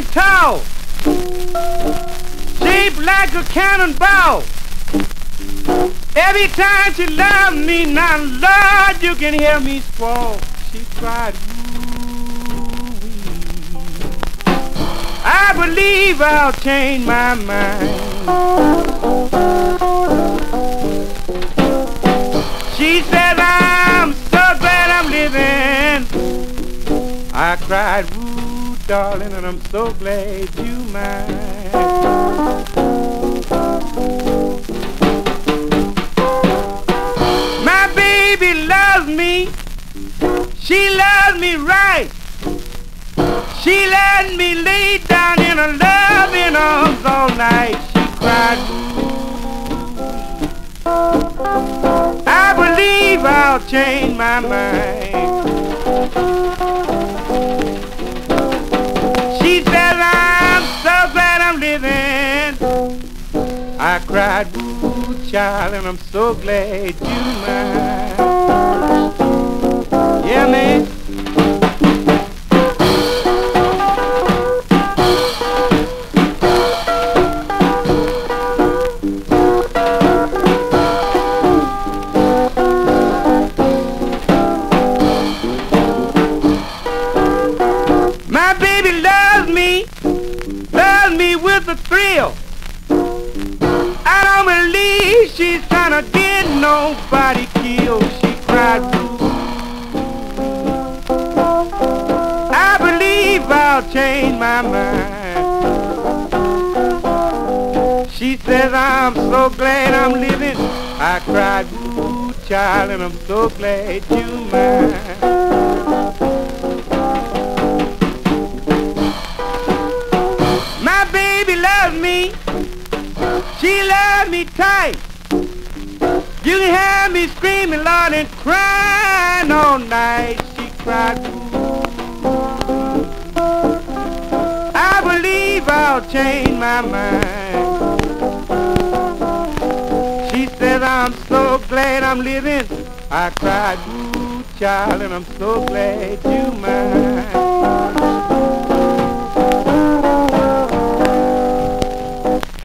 tall, shaped like a cannonball. Every time she loves me, now Lord, you can hear me squall. She cried, ooh-wee. I believe I'll change my mind. She said, I'm so glad I'm living. I cried, ooh, darling, and I'm so glad you mine. My baby loves me. She loves me right. She let me lay down in her loving arms all night. She cried, ooh, I believe I'll change my mind. She says, I'm so glad I'm living. I cried, ooh, child, and I'm so glad you mine. Yeah, man. My baby loves me with a thrill. I don't believe she's trying to get nobody killed. She cried, ooh, I believe I'll change my mind. She says, I'm so glad I'm living. I cried, ooh, child, and I'm so glad you mine. My baby loves me. She loves me tight. You can hear me screaming, Lord, and crying all night. She cried, ooh, I believe I'll change my mind. She said, I'm so glad I'm living. I cried, ooh, child, and I'm so glad you mine.